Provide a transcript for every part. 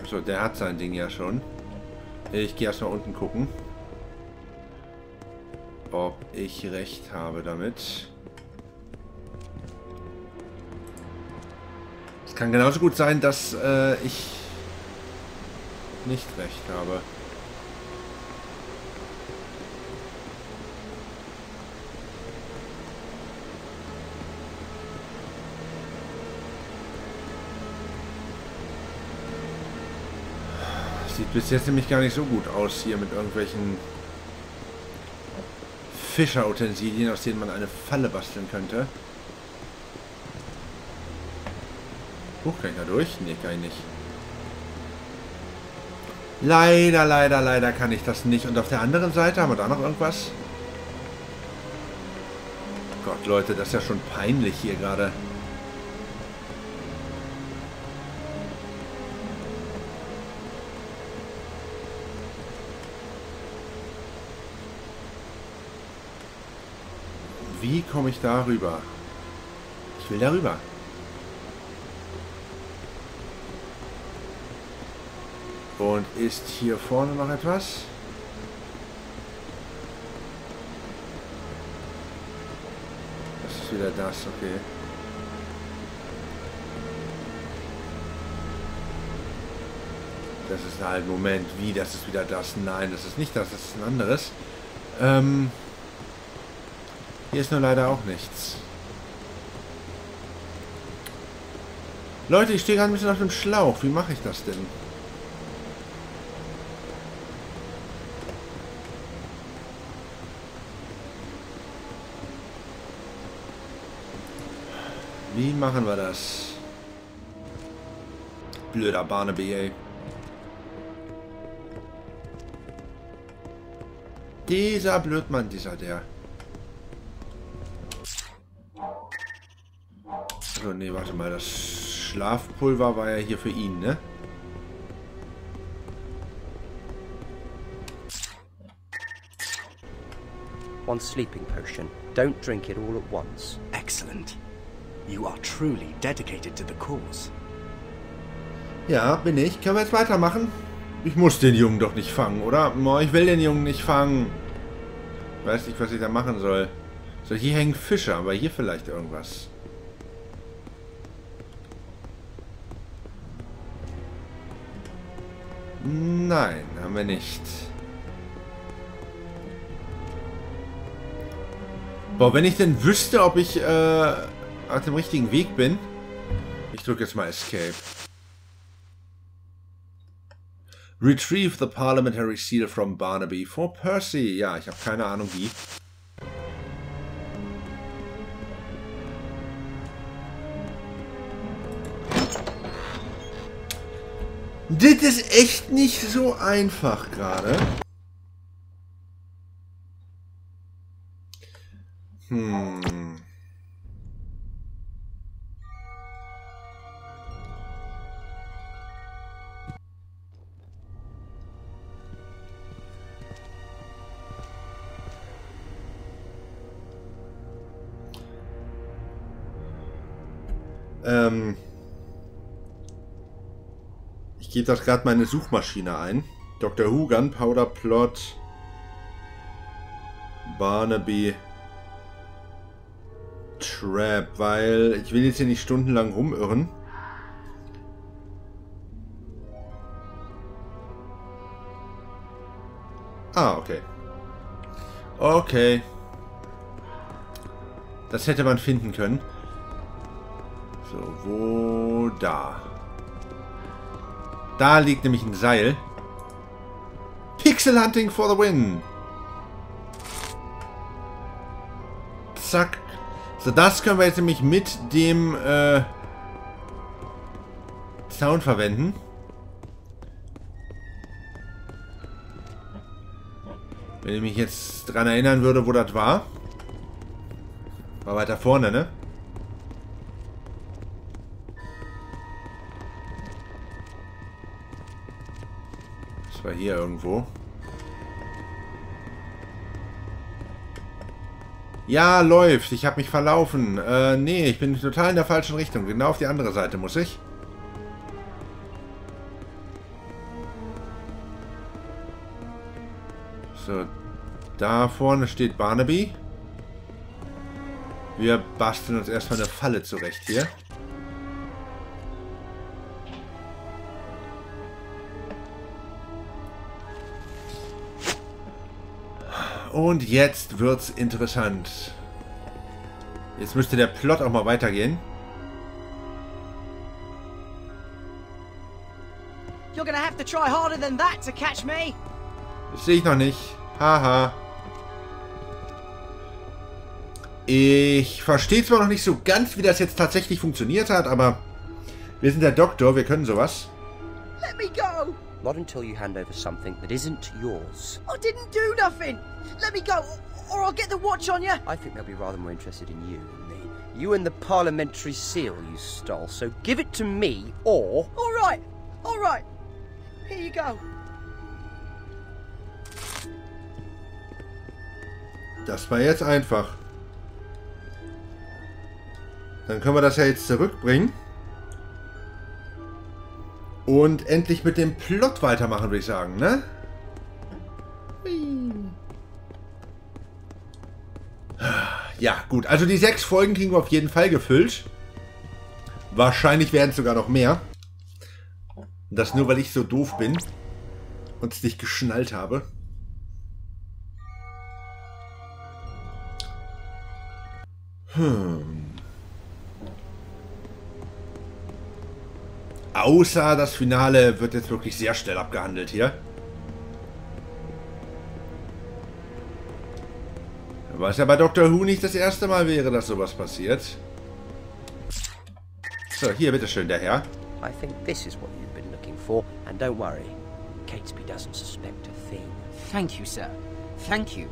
So, der hat sein Ding ja schon. Ich gehe erstmal unten gucken, ob ich recht habe damit. Es kann genauso gut sein, dass ich nicht recht habe. Sieht bis jetzt nämlich gar nicht so gut aus hier mit irgendwelchen Fischerutensilien, aus denen man eine Falle basteln könnte. Kann ich da durch? Nee, kann ich nicht. Leider kann ich das nicht. Und auf der anderen Seite haben wir da noch irgendwas? Gott, Leute, das ist ja schon peinlich hier gerade. Wie komme ich da rüber? Ich will da rüber. Und ist hier vorne noch etwas? Das ist wieder das, okay. Das ist halt, Moment, wie, das ist wieder das? Nein, das ist nicht das, das ist ein anderes. Hier ist nur leider auch nichts. Leute, ich stehe gerade ein bisschen auf dem Schlauch. Wie mache ich das denn? Wie machen wir das? Blöder Barnaby, ey. Dieser Blödmann, der. So, nee, warte mal, das Schlafpulver war ja hier für ihn, ne? One sleeping potion. Don't drink it all at once. Excellent. You are truly dedicated to the cause. Ja, bin ich. Können wir jetzt weitermachen? Ich muss den Jungen doch nicht fangen, oder? Oh, ich will den Jungen nicht fangen. Ich weiß nicht, was ich da machen soll. So, hier hängen Fische, aber hier vielleicht irgendwas. Nein, haben wir nicht. Boah, wenn ich denn wüsste, ob ich auf dem richtigen Weg bin. Ich drücke jetzt mal Escape. Retrieve the Parliamentary Seal from Barnaby for Percy. Ja, ich habe keine Ahnung wie. Das ist echt nicht so einfach gerade. Ich gebe das gerade meine Suchmaschine ein. Dr. Who, Gunpowder Plot, Barnaby Trap, weil ich will jetzt hier nicht stundenlang rumirren. Ah, okay. Okay. Das hätte man finden können. So, wo? Da. Da liegt nämlich ein Seil. Pixel Hunting for the win. Zack. So, das können wir jetzt nämlich mit dem Sound verwenden. Wenn ich mich jetzt dran erinnern würde, wo das war. War weiter vorne, ne? Das war hier irgendwo. Ja, läuft. Ich habe mich verlaufen. Nee, ich bin total in der falschen Richtung. Genau auf die andere Seite muss ich. So, da vorne steht Barnaby. Wir basteln uns erstmal eine Falle zurecht hier. Und jetzt wird's interessant. Jetzt müsste der Plot auch mal weitergehen. You're gonna have to try harder than that to catch me. Das sehe ich noch nicht. Haha. Ich verstehe zwar noch nicht so ganz, wie das jetzt tatsächlich funktioniert hat, aber wir sind der Doktor, wir können sowas. Let me go. Not until you hand over something that isn't yours. I didn't do nothing. Let me go, or I'll get the watch on you. I think they'll be rather more interested in you than me. You and the parliamentary seal you stole, so give it to me, or... All right, all right. Here you go. Das war jetzt einfach. Dann können wir das ja jetzt zurückbringen. Und endlich mit dem Plot weitermachen, würde ich sagen, ne? Ja, gut. Also die 6 Folgen kriegen wir auf jeden Fall gefüllt. Wahrscheinlich werden es sogar noch mehr. Und das nur, weil ich so doof bin und es nicht geschnallt habe. Außer das Finale wird jetzt wirklich sehr schnell abgehandelt hier. Was ja bei Doctor Who nicht das erste Mal wäre, dass sowas passiert. So, hier, bitteschön, der Herr. I think this is what you've been looking for, and don't worry, Catesby doesn't suspect a thing. Thank you, sir. Thank you.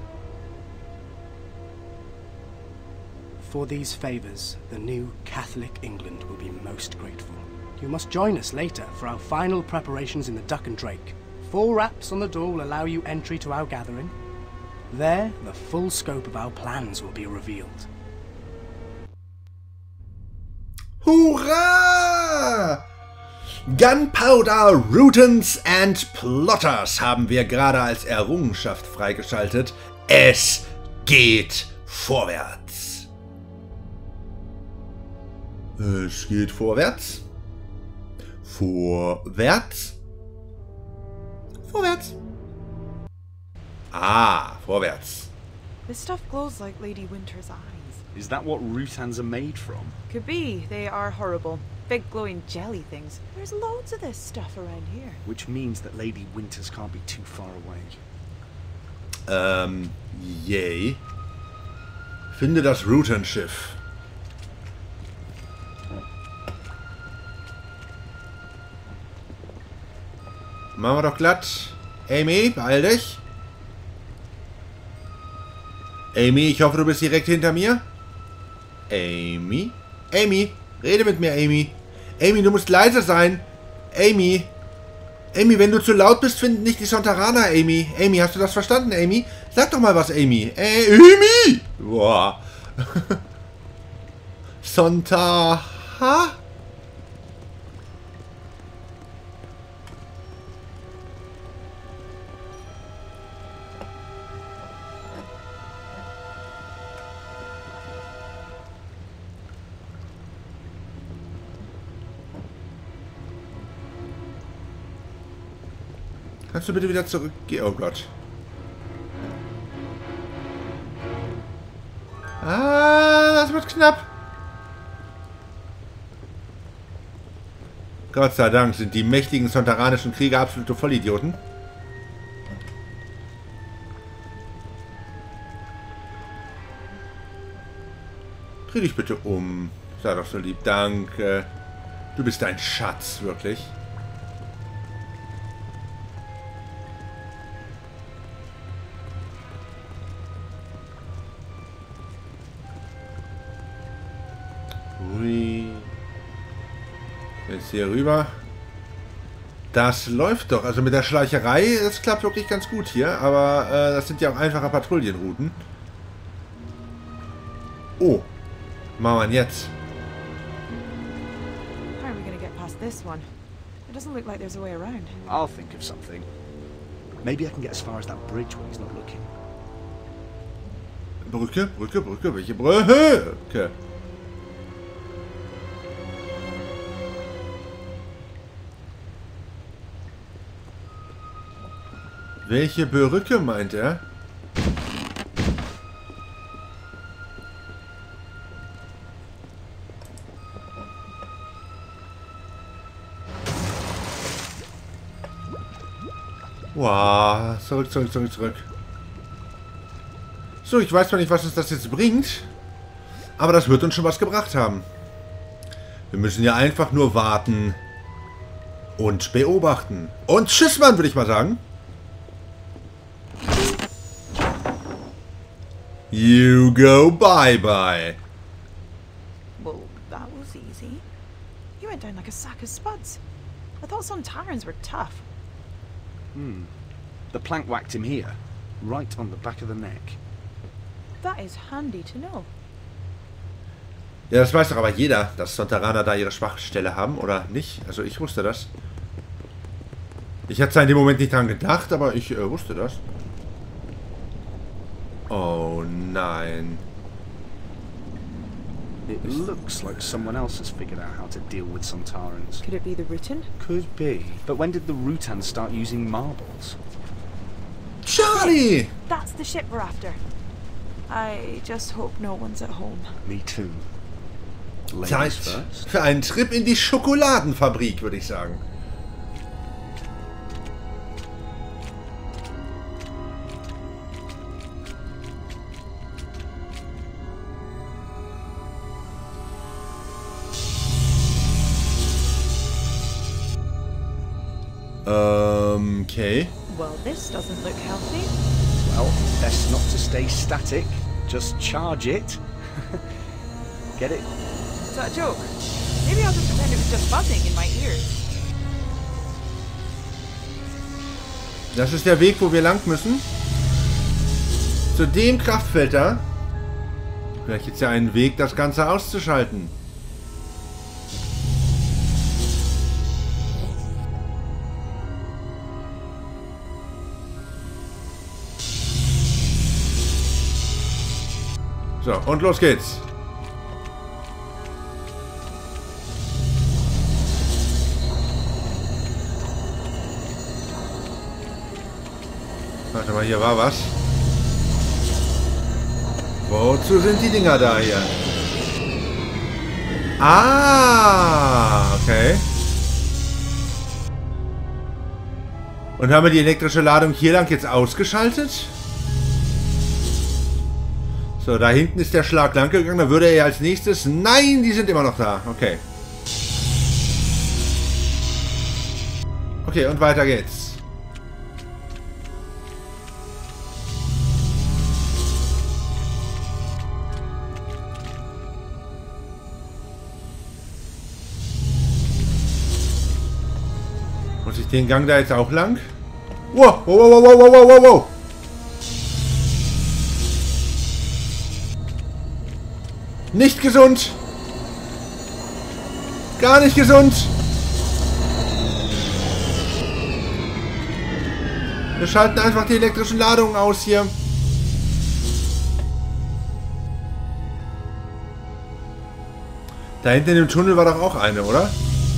For these favours, the new Catholic England will be most grateful. You must join us later for our final preparations in the Duck and Drake. 4 raps on the door will allow you entry to our gathering. There, the full scope of our plans will be revealed. Hurra! Gunpowder, Routants and Plotters haben wir gerade als Errungenschaft freigeschaltet. Es geht vorwärts. Es geht vorwärts. Vorwärts. Vorwärts. Ah, vorwärts. This stuff glows like Lady Winter's eyes. Is that what Routans are made from? Could be. They are horrible. Big glowing jelly things. There's loads of this stuff around here. Which means that Lady Winters can't be too far away. Yay. Finde das Routenschiff. Machen wir doch glatt. Amy, beeil dich. Amy, ich hoffe, du bist direkt hinter mir. Amy? Amy, rede mit mir, Amy. Amy, du musst leise sein. Amy. Amy, wenn du zu laut bist, finden nicht die Sontaraner, Amy. Amy, hast du das verstanden, Amy? Sag doch mal was, Amy. Amy! Boah. Sontaha? Kannst du bitte wieder zurückgehen? Oh Gott. Ah, das wird knapp. Gott sei Dank sind die mächtigen sontaranischen Krieger absolute Vollidioten. Dreh dich bitte um. Sei doch so lieb. Danke. Du bist ein Schatz, wirklich. Ui. Jetzt hier rüber. Das läuft doch. Also mit der Schleicherei, das klappt wirklich ganz gut hier. Aber das sind ja auch einfache Patrouillenrouten. Oh. Machen wir ihn jetzt. How are we gonna get past this one? It doesn't look like there's a way around. I'll think of something. Maybe I can get as far as that bridge when he's not looking. Brücke, Brücke, Brücke. Welche Brücke? Welche Brücke meint er? Wow, zurück. So, ich weiß zwar nicht, was uns das jetzt bringt, aber das wird uns schon was gebracht haben. Wir müssen ja einfach nur warten und beobachten. Und tschüss, Mann, würde ich mal sagen. You go bye-bye. Well, that was easy. You went down like a sack of spuds. I thought Sontarans were tough. The plank whacked him here, right on the back of the neck. That is handy to know. Ja, das weiß doch aber jeder, dass Sontaraner da ihre Schwachstelle haben, oder nicht? Also ich wusste das. Ich hatte zwar in dem Moment nicht dran gedacht, aber ich wusste das. Oh nein. It looks like someone else has figured out how to deal with Sontarans. Could it be the Rutan? Could be. But when did the Rutans start using marbles? Charlie! That's the ship we're after. I just hope no one's at home. Me too. Zeit Ladies first. für einen Trip in die Schokoladenfabrik, würde ich sagen. Okay. Well, this doesn't look healthy. Well, best not to stay static. Just charge it. Get it? Is that a joke? Maybe I'll just pretend it was just buzzing in my ears. Das ist der Weg, wo wir lang müssen. Zu dem Kraftfeld da. Vielleicht gibt es ja einen Weg, das Ganze auszuschalten. So, und los geht's. Warte mal, hier war was. Wozu sind die Dinger da hier? Ah, okay. Und haben wir die elektrische Ladung hier lang jetzt ausgeschaltet? So, da hinten ist der Schlag lang gegangen. Da würde er ja als nächstes... Nein, die sind immer noch da. Okay. Okay, und weiter geht's. Muss ich den Gang da jetzt auch lang? Wow, wow, wow, wow, wow, wow, wow, wow. Nicht gesund. Gar nicht gesund. Wir schalten einfach die elektrischen Ladungen aus hier. Da hinten in dem Tunnel war doch auch eine, oder?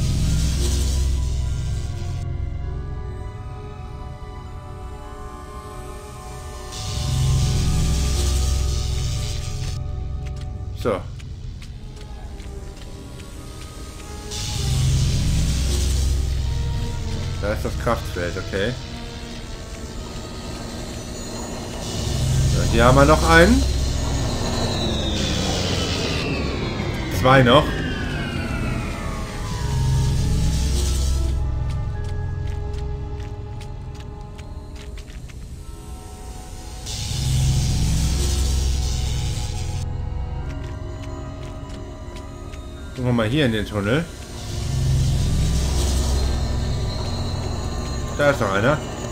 So. Da ist das Kraftfeld, okay. So, hier haben wir noch einen. Zwei noch. Gucken wir mal hier in den Tunnel. Da ist noch einer.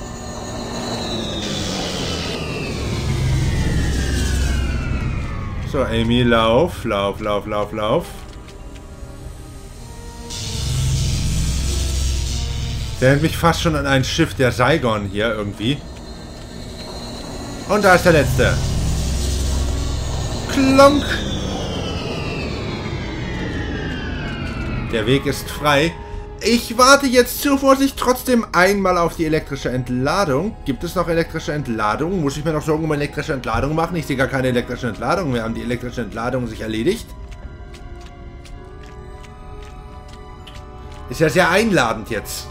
So, Amy, lauf, lauf, lauf, lauf, lauf. Der erinnert mich fast schon an ein Schiff der Saigon hier irgendwie. Und da ist der letzte. Klonk! Der Weg ist frei. Ich warte jetzt zur Vorsicht trotzdem einmal auf die elektrische Entladung. Gibt es noch elektrische Entladung? Muss ich mir noch Sorgen um elektrische Entladung machen? Ich sehe gar keine elektrische Entladung mehr. Haben die elektrische Entladung sich erledigt? Ist ja sehr einladend jetzt.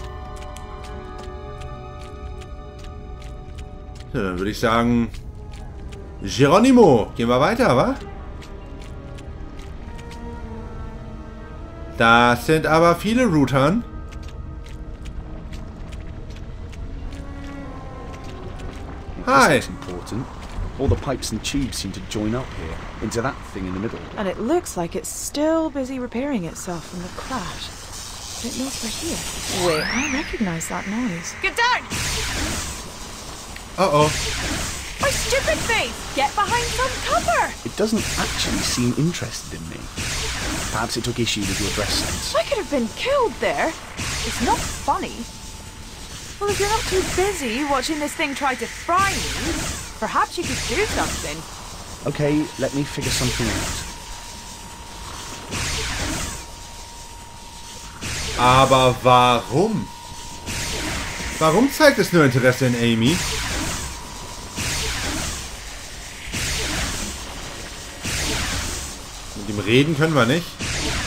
Ja, dann würde ich sagen... Geronimo, gehen wir weiter, wa? Das sind aber viele Routern. Hi. That's important. All the pipes and tubes seem to join up here, into that thing in the middle. And it looks like it's still busy repairing itself from the crash. It knows we're here. Wait, I recognize that noise. Get down! Uh-oh. My stupid face! Get behind some cover! It doesn't actually seem interested in me. Perhaps it took issue with your dress sense. I could have been killed there. It's not funny. Well, if you're not too busy watching this thing try to fry me, perhaps you could do something. Okay, let me figure something out. Aber warum? Warum zeigt es nur Interesse in Amy? Mit ihm reden können wir nicht.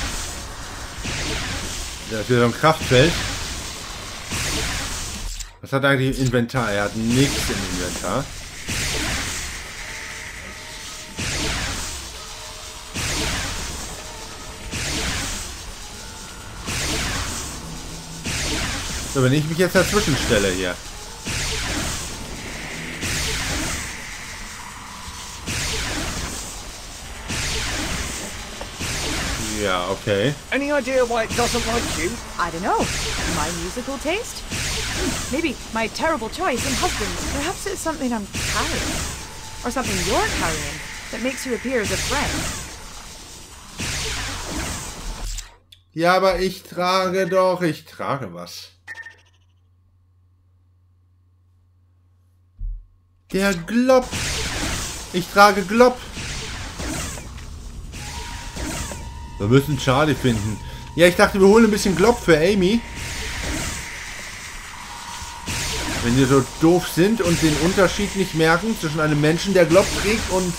Da ist wieder so ein Kraftfeld. Was hat eigentlich im Inventar? Er hat nichts im Inventar. So, wenn ich mich jetzt dazwischen stelle hier. Ja, okay. Any idea why it doesn't like you? I don't know. My musical taste? Maybe my terrible choice in husbands. Perhaps it's something I'm carrying. Or something you're carrying that makes you appear as a friend. Ja, aber ich trage was. Der Glob. Ich trage Glob. Wir müssen Charlie finden. Ja, ich dachte, wir holen ein bisschen Glob für Amy. Wenn die so doof sind und den Unterschied nicht merken zwischen einem Menschen, der Glob trägt und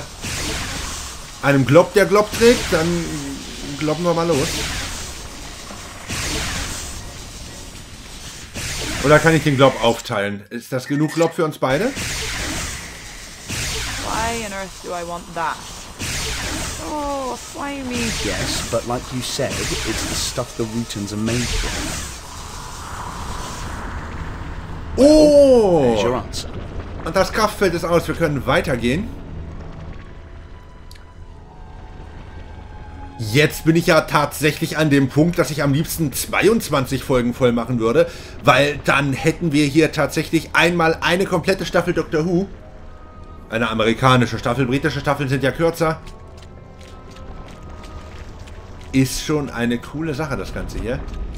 einem Glob, der Glob trägt, dann gloppen wir mal los. Oder kann ich den Glob aufteilen? Ist das genug Glob für uns beide? Why on earth do I want that? Oh, slimy. Yes, but like you said, it's the stuff the Routons are made from. Oh! There's your answer. Und das Kraftfeld ist aus. Wir können weitergehen. Jetzt bin ich ja tatsächlich an dem Punkt, dass ich am liebsten 22 Folgen voll machen würde, weil dann hätten wir hier tatsächlich einmal eine komplette Staffel Doctor Who. Eine amerikanische Staffel, britische Staffeln sind ja kürzer. Ist schon eine coole Sache, das Ganze hier.